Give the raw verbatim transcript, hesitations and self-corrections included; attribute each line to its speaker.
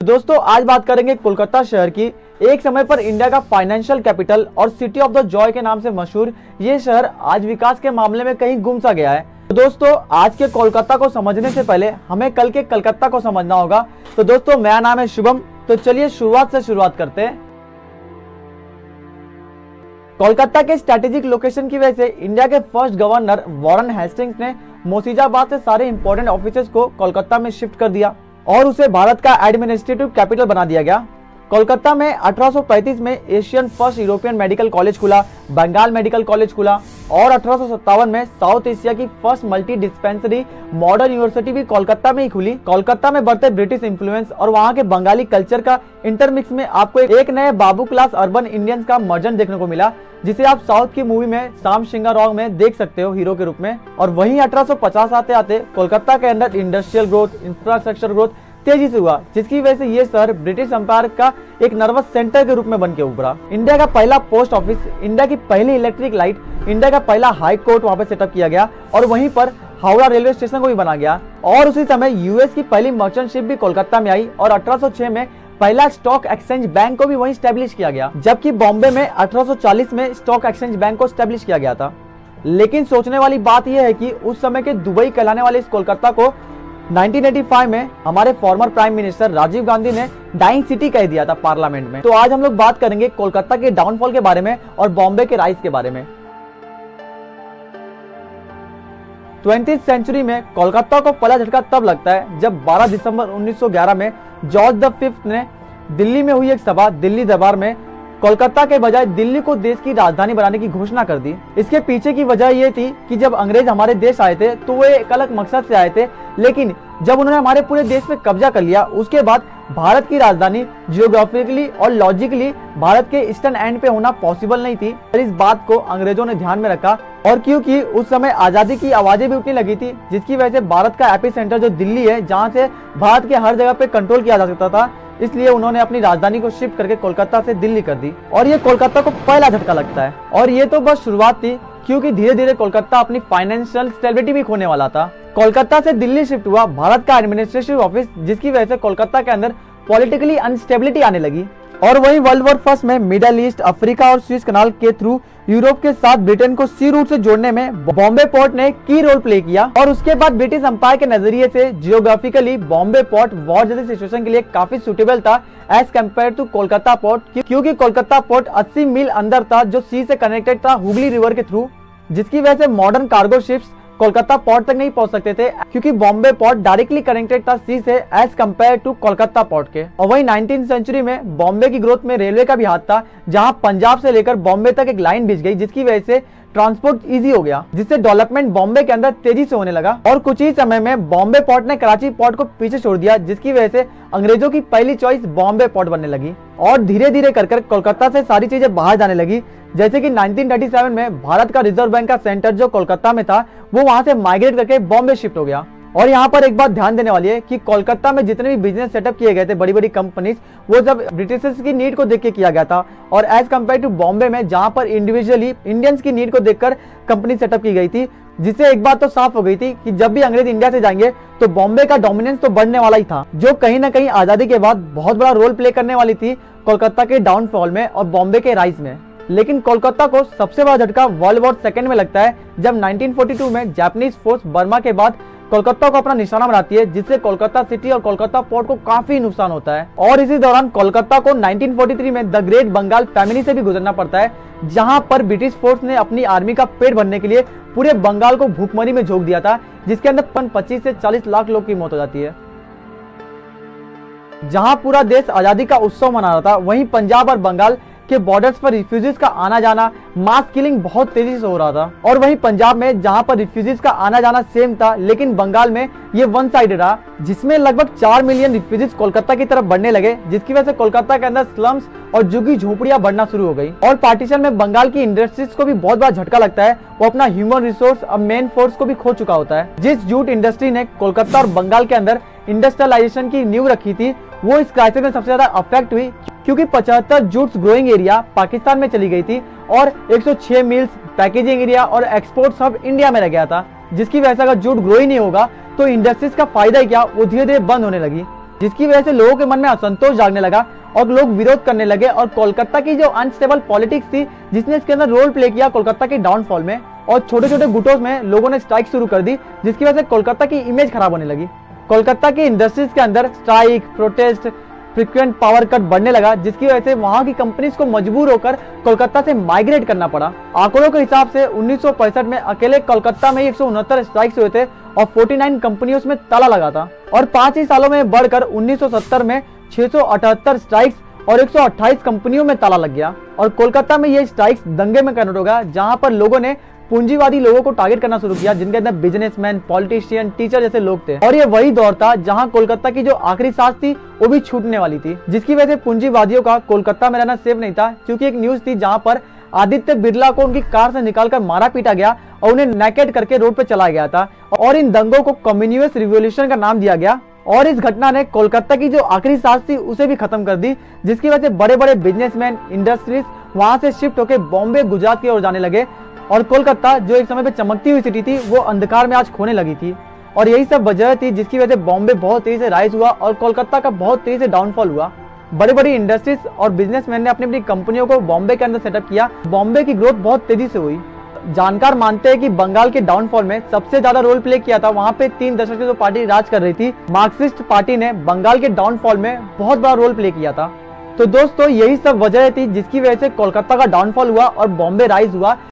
Speaker 1: दोस्तों आज बात करेंगे कोलकाता शहर की। एक समय पर इंडिया का फाइनेंशियल कैपिटल और सिटी ऑफ द जॉय के नाम से मशहूर ये शहर आज विकास के मामले में कहीं गुम सा गया है। तो दोस्तों आज के कोलकाता को समझने से पहले हमें कल के कलकत्ता को समझना होगा। तो दोस्तों मेरा नाम है शुभम। तो चलिए शुरुआत से शुरुआत करते हैं। कोलकाता के स्ट्रेटेजिक लोकेशन की वजह से इंडिया के फर्स्ट गवर्नर वॉरेन हेस्टिंग्स ने मुर्शिदाबाद से सारे इंपॉर्टेंट ऑफिसेज को कोलकाता में शिफ्ट कर दिया और उसे भारत का एडमिनिस्ट्रेटिव कैपिटल बना दिया गया। कोलकाता में अठारह सौ पैंतीस में Asian first European medical college Bengal, medical medical college खुला और अठारह सौ सत्तावन में साउथ एशिया की first multi dispensary modern university भी कोलकाता में ही खुली। कोलकाता में बढ़ते ब्रिटिश इन्फ्लुएंस और वहां के बंगाली कल्चर का इंटरमिक्स में आपको एक नए बाबू क्लास अर्बन इंडियंस का मर्जन देखने को मिला, जिसे आप साउथ की मूवी में शाम सिंगारोंग में देख सकते हो हीरो के रूप में। और वहीं अठारह सौ पचास आते आते कोलकाता के अंदर इंडस्ट्रियल ग्रोथ, इंफ्रास्ट्रक्चर ग्रोथ तेजी से हुआ, जिसकी वजह से ये शहर ब्रिटिश एम्पायर का एक नर्वस सेंटर के रूप में बन के उभरा। इंडिया का पहला पोस्ट ऑफिस, इंडिया की पहली इलेक्ट्रिक लाइट, इंडिया का पहला हाई कोर्ट वहां पर सेटअप किया गया और वहीं पर हावड़ा रेलवे स्टेशन को भी बना गया। और उसी समय यूएस की पहली मर्चेंट शिप भी कोलकाता में आई और अठारह सौ छह में पहला स्टॉक एक्सचेंज बैंक को भी वहीं स्टैब्लिश किया गया, जबकि बॉम्बे में अठारह सौ चालीस में स्टॉक एक्सचेंज बैंक को स्टैब्लिश किया गया था। लेकिन सोचने वाली बात यह है कि उस समय के दुबई कहलाने वाले इस कोलकाता को उन्नीस सौ पचासी में हमारे former prime minister Rajiv Gandhi ने डाइंग सिटी कह दिया था पार्लियामेंट में। तो आज हम लोग बात करेंगे कोलकाता के डाउनफॉल के बारे में और बॉम्बे के राइज के बारे में। ट्वेंटी सेंचुरी में कोलकाता को पहला झटका तब लगता है जब बारह दिसंबर उन्नीस सौ ग्यारह में जॉर्ज द फिफ्थ ने दिल्ली में हुई एक सभा दिल्ली दरबार में कोलकाता के बजाय दिल्ली को देश की राजधानी बनाने की घोषणा कर दी। इसके पीछे की वजह यह थी कि जब अंग्रेज हमारे देश आए थे तो वो एक अलग मकसद से आए थे, लेकिन जब उन्होंने हमारे पूरे देश पे कब्जा कर लिया उसके बाद भारत की राजधानी जियोग्राफिकली और लॉजिकली भारत के ईस्टर्न एंड पे होना पॉसिबल नहीं थी। और इस बात को अंग्रेजों ने ध्यान में रखा और क्योंकि उस समय आजादी की आवाजें भी उठने लगी थी, जिसकी वजह से भारत का एपी सेंटर जो दिल्ली है, जहाँ से भारत के हर जगह पे कंट्रोल किया जा सकता था, इसलिए उन्होंने अपनी राजधानी को शिफ्ट करके कोलकाता से दिल्ली कर दी। और ये कोलकाता को पहला झटका लगता है। और ये तो बस शुरुआत थी, क्योंकि धीरे धीरे कोलकाता अपनी फाइनेंशियल स्टेबिलिटी भी खोने वाला था। कोलकाता से दिल्ली शिफ्ट हुआ भारत का एडमिनिस्ट्रेटिव ऑफिस, जिसकी वजह से कोलकाता के अंदर पॉलिटिकली अनस्टेबिलिटी आने लगी। और वहीं वर्ल्ड वॉर फर्स्ट में मिडल ईस्ट, अफ्रीका और स्विस कनाल के थ्रू यूरोप के साथ ब्रिटेन को सी रूट से जोड़ने में बॉम्बे पोर्ट ने की रोल प्ले किया। और उसके बाद ब्रिटिश एम्पायर के नजरिए से जियोग्राफिकली बॉम्बे पोर्ट वॉर जैसी सिचुएशन के लिए काफी सुटेबल था as compare to Kolkata port, क्योंकि कोलकाता पोर्ट अस्सी मील अंदर था जो सी से कनेक्टेड था हुगली रिवर के थ्रू, जिसकी वजह से modern cargo ships Kolkata port तक नहीं पहुंच सकते थे, क्योंकि बॉम्बे पोर्ट डायरेक्टली कनेक्टेड था सी से as compare to Kolkata port के। और वहीं नाइनटीन सेंचुरी में बॉम्बे की ग्रोथ में रेलवे का भी हाथ था, जहां पंजाब से लेकर बॉम्बे तक एक लाइन बिछ गई, जिसकी वजह से ट्रांसपोर्ट इजी हो गया, जिससे डेवलपमेंट बॉम्बे के अंदर तेजी से होने लगा। और कुछ ही समय में बॉम्बे पोर्ट ने कराची पोर्ट को पीछे छोड़ दिया, जिसकी वजह से अंग्रेजों की पहली चॉइस बॉम्बे पोर्ट बनने लगी। और धीरे धीरे कर कर कोलकाता से सारी चीजें बाहर जाने लगी, जैसे कि नाइनटीन थर्टी सेवन में भारत का रिजर्व बैंक का सेंटर जो कोलकाता में था वो वहां से माइग्रेट करके बॉम्बे शिफ्ट हो गया। और यहाँ पर एक बात ध्यान देने वाली है कि कोलकाता में जितने भी बिजनेस सेटअप किए गए थे, बड़ी बड़ी कंपनीज, वो जब ब्रिटिशर्स की नीड को देख के किया गया था। और एज कम्पेयर टू बॉम्बे में जहाँ पर इंडिविजुअली इंडियंस की नीड को देखकर कंपनी सेटअप की गई थी, जिससे एक बात तो साफ हो गई थी कि जब भी अंग्रेज इंडिया से जाएंगे तो बॉम्बे का डोमिनेंस तो बढ़ने वाला ही था, जो कहीं ना कहीं आजादी के बाद बहुत बड़ा रोल प्ले करने वाली थी कोलकाता के डाउनफॉल में और बॉम्बे के राइज में। लेकिन कोलकाता को सबसे बड़ा झटका वर्ल्ड वॉर सेकेंड में लगता है, जब नाइनटीन फोर्टी टू में जापानीज फोर्स बर्मा के बाद कोलकाता को अपना निशाना बनाती है, जिससे कोलकाता सिटी और कोलकाता पोर्ट को काफी नुकसान होता है। और इसी दौरान कोलकाता को नाइनटीन फोर्टी थ्री में द ग्रेट बंगाल फैमिली से भी गुजरना पड़ता है, जहां पर ब्रिटिश फोर्स ने अपनी आर्मी का पेट भरने के लिए पूरे बंगाल को भूखमरी में झोंक दिया था, जिसके अंदर पच्चीस से चालीस लाख लोग की मौत हो जाती है। जहां पूरा देश आजादी का उत्सव मना रहा था, वहीं पंजाब और बंगाल के बॉर्डर्स पर रिफ्यूजीज का आना जाना, मास किलिंग बहुत तेजी से हो रहा था। और वहीं पंजाब में जहां पर रिफ्यूजीज का आना जाना सेम था, लेकिन बंगाल में ये वन साइडेड रहा, जिसमें लगभग चार मिलियन रिफ्यूजीज कोलकाता की तरफ बढ़ने लगे, जिसकी वजह से कोलकाता के अंदर स्लम्स और झुग्गी झोपड़ियां बढ़ना शुरू हो गई। और पार्टीशन में बंगाल की इंडस्ट्रीज को भी बहुत बड़ा झटका लगता है, वो अपना ह्यूमन रिसोर्स और मेन फोर्स को भी खो चुका होता है। जिस जूट इंडस्ट्री ने कोलकाता और बंगाल के अंदर इंडस्ट्रियलाइजेशन की नींव रखी थी, वो इस क्राइसिस में सबसे ज्यादा अफेक्ट हुई, क्योंकि पचहत्तर जूट्स ग्रोइंग एरिया पाकिस्तान में चली गई थी और एक सौ छह मिल्स, पैकेजिंग एरिया और एक्सपोर्ट सब इंडिया में रह गया था, जिसकी वजह से अगर जूट ग्रो ही नहीं होगा तो इंडस्ट्रीज का फायदा ही क्या, वो धीरे धीरे बंद होने लगी। जिसकी वजह से लोगों के मन में असंतोष जागने लगा और लोग विरोध करने लगे। और कोलकाता की जो अनस्टेबल पॉलिटिक्स थी जिसने इसके अंदर रोल प्ले किया कोलकाता के डाउनफॉल में, और छोटे छोटे गुटों में लोगों ने स्ट्राइक शुरू कर दी, जिसकी वजह से कोलकाता की इमेज खराब होने लगी। कोलकाता की इंडस्ट्रीज के अंदर strike, protest, frequent power cut बढ़ने लगा, जिसकी वजह से वहां की कंपनीज को मजबूर होकर कोलकाता से माइग्रेट करना पड़ा। आंकड़ों के हिसाब से उन्नीस सौ पैंसठ में अकेले कोलकाता में एक सौ उनहत्तर स्ट्राइक्स हुए थे और उनचास कंपनियों में ताला लगा था। और पांच ही सालों में बढ़कर उन्नीस सौ सत्तर में छह सौ अठहत्तर स्ट्राइक्स और एक सौ अट्ठाईस कंपनियों में ताला लग गया। और कोलकाता में ये स्ट्राइक्स दंगे में कन्वर्ट हो गया, जहां पर लोगों ने पूंजीवादी लोगों को टारगेट करना शुरू किया, जिनके अंदर बिजनेसमैन, पॉलिटिशियन, टीचर जैसे लोग थे। और ये वही दौर था जहां कोलकाता की जो आखिरी सांस थी वो भी छूटने वाली थी, जिसकी वजह से पूंजीवादियों का कोलकाता में रहना सेफ नहीं था। क्योंकि एक न्यूज थी जहां पर आदित्य बिरला को उनकी कार से निकालकर मारा पीटा गया और उन्हें नेकेड करके रोड पे चला गया था। और इन दंगों को कम्युनिस्ट रिवॉल्यूशन का नाम दिया गया। और इस घटना ने कोलकाता की जो आखिरी सांस थी उसे भी खत्म कर दी, जिसकी वजह से बड़े बड़े बिजनेसमैन, इंडस्ट्रीज वहां से शिफ्ट होकर बॉम्बे, गुजरात की ओर जाने लगे। और कोलकाता जो एक समय पे चमकती हुई सिटी थी वो अंधकार में आज खोने लगी थी। और यही सब वजह थी जिसकी वजह से बॉम्बे बहुत तेजी से राइज हुआ और कोलकाता का बहुत तेजी से डाउनफॉल हुआ। बड़ी बड़ी इंडस्ट्रीज और बिजनेसमैन ने अपनी अपनी कंपनियों को बॉम्बे के अंदर सेटअप किया। बॉम्बे की ग्रोथ बहुत तेजी से हुई। जानकार मानते हैं कि बंगाल के डाउनफॉल में सबसे ज्यादा रोल प्ले किया था वहां पे तीन दशक से जो पार्टी राज कर रही थी, मार्क्सिस्ट पार्टी ने बंगाल के डाउनफॉल में बहुत बड़ा रोल प्ले किया था। तो दोस्तों यही सब वजह थी जिसकी वजह से कोलकाता का डाउनफॉल हुआ और बॉम्बे राइज हुआ।